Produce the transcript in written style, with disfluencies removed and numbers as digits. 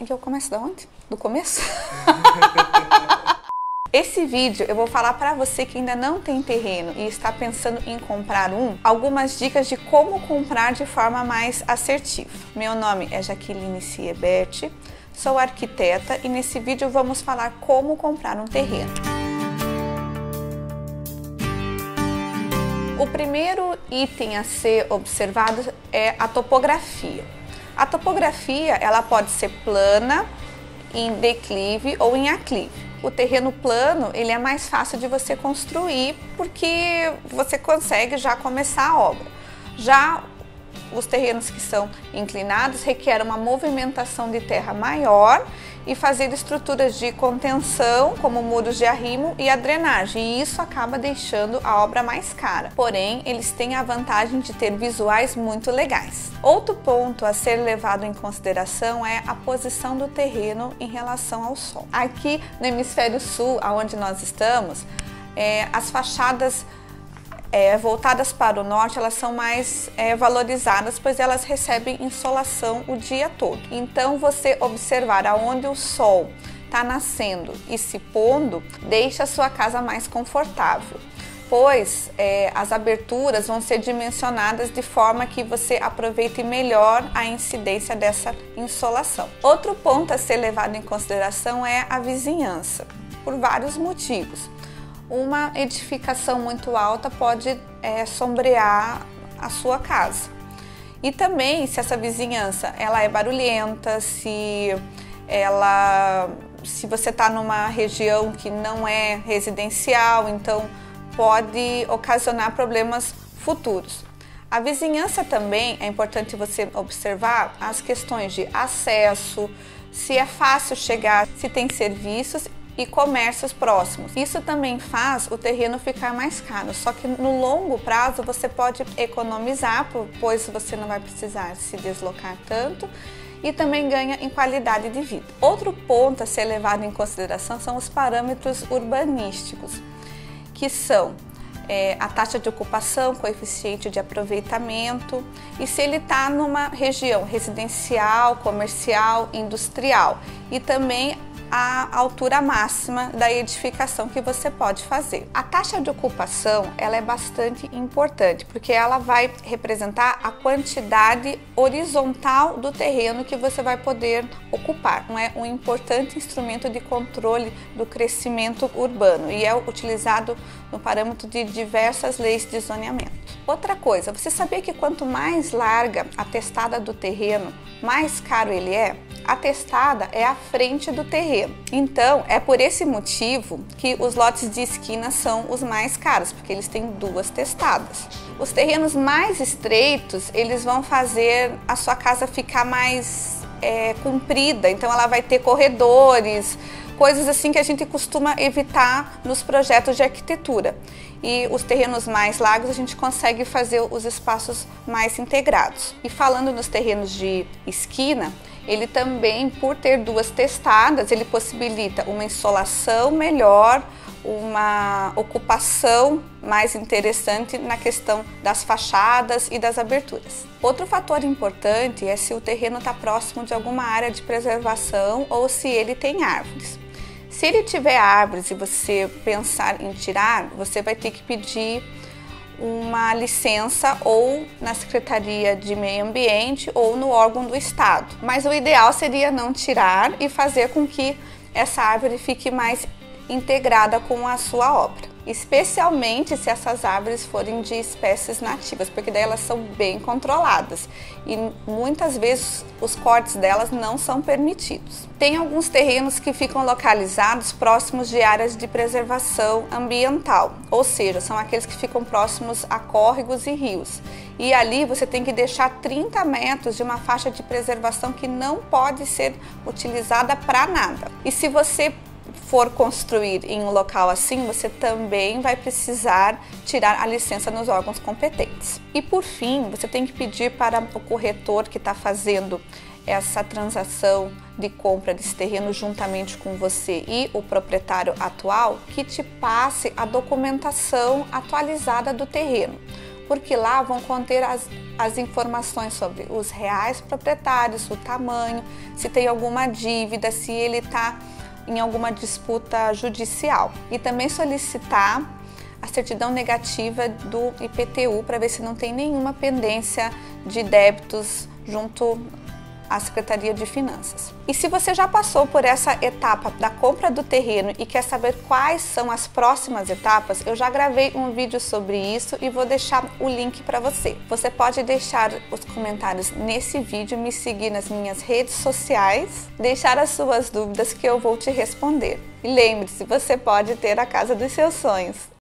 E eu começo da onde? Do começo? Esse vídeo eu vou falar para você que ainda não tem terreno e está pensando em comprar um, algumas dicas de como comprar de forma mais assertiva. Meu nome é Jaqueline Siebert, sou arquiteta e nesse vídeo vamos falar como comprar um terreno. O primeiro item a ser observado é a topografia. A topografia ela pode ser plana, em declive ou em aclive. O terreno plano ele é mais fácil de você construir porque você consegue já começar a obra. Já os terrenos que são inclinados requerem uma movimentação de terra maior e fazer estruturas de contenção, como muros de arrimo e a drenagem, e isso acaba deixando a obra mais cara. Porém, eles têm a vantagem de ter visuais muito legais. Outro ponto a ser levado em consideração é a posição do terreno em relação ao sol. Aqui no hemisfério sul, onde nós estamos, as fachadas voltadas para o norte, elas são mais valorizadas, pois elas recebem insolação o dia todo. Então, você observar aonde o sol está nascendo e se pondo, deixa a sua casa mais confortável, pois as aberturas vão ser dimensionadas de forma que você aproveite melhor a incidência dessa insolação. Outro ponto a ser levado em consideração é a vizinhança, por vários motivos. Uma edificação muito alta pode sombrear a sua casa. E também, se essa vizinhança ela é barulhenta, se você está numa região que não é residencial, então pode ocasionar problemas futuros. A vizinhança também é importante você observar as questões de acesso, se é fácil chegar, se tem serviços e comércios próximos. Isso também faz o terreno ficar mais caro, só que no longo prazo você pode economizar, pois você não vai precisar se deslocar tanto e também ganha em qualidade de vida. Outro ponto a ser levado em consideração são os parâmetros urbanísticos, que são a taxa de ocupação, coeficiente de aproveitamento e se ele está numa região residencial, comercial, industrial e também a altura máxima da edificação que você pode fazer. A taxa de ocupação ela é bastante importante porque ela vai representar a quantidade horizontal do terreno que você vai poder ocupar. É um importante instrumento de controle do crescimento urbano e é utilizado no parâmetro de diversas leis de zoneamento. Outra coisa, você sabia que quanto mais larga a testada do terreno, mais caro ele é? A testada é a frente do terreno. Então, é por esse motivo que os lotes de esquina são os mais caros, porque eles têm duas testadas. Os terrenos mais estreitos, eles vão fazer a sua casa ficar mais comprida, então ela vai ter corredores, coisas assim que a gente costuma evitar nos projetos de arquitetura. E os terrenos mais largos a gente consegue fazer os espaços mais integrados. E falando nos terrenos de esquina, ele também, por ter duas testadas, ele possibilita uma insolação melhor, uma ocupação mais interessante na questão das fachadas e das aberturas. Outro fator importante é se o terreno está próximo de alguma área de preservação ou se ele tem árvores. Se ele tiver árvores e você pensar em tirar, você vai ter que pedir uma licença ou na Secretaria de Meio Ambiente ou no órgão do Estado. Mas o ideal seria não tirar e fazer com que essa árvore fique mais integrada com a sua obra, especialmente se essas árvores forem de espécies nativas, porque daí elas são bem controladas e muitas vezes os cortes delas não são permitidos. Tem alguns terrenos que ficam localizados próximos de áreas de preservação ambiental, ou seja, são aqueles que ficam próximos a córregos e rios. E ali você tem que deixar 30 metros de uma faixa de preservação que não pode ser utilizada para nada. E se você for construir em um local assim, você também vai precisar tirar a licença nos órgãos competentes. E por fim, você tem que pedir para o corretor que está fazendo essa transação de compra desse terreno juntamente com você e o proprietário atual que te passe a documentação atualizada do terreno. porque lá vão conter as informações sobre os reais proprietários, o tamanho, se tem alguma dívida, se ele está em alguma disputa judicial. E também solicitar a certidão negativa do IPTU para ver se não tem nenhuma pendência de débitos junto à Secretaria de Finanças. E se você já passou por essa etapa da compra do terreno e quer saber quais são as próximas etapas, eu já gravei um vídeo sobre isso e vou deixar o link para você. Você pode deixar os comentários nesse vídeo, me seguir nas minhas redes sociais, deixar as suas dúvidas que eu vou te responder. E lembre-se, você pode ter a casa dos seus sonhos.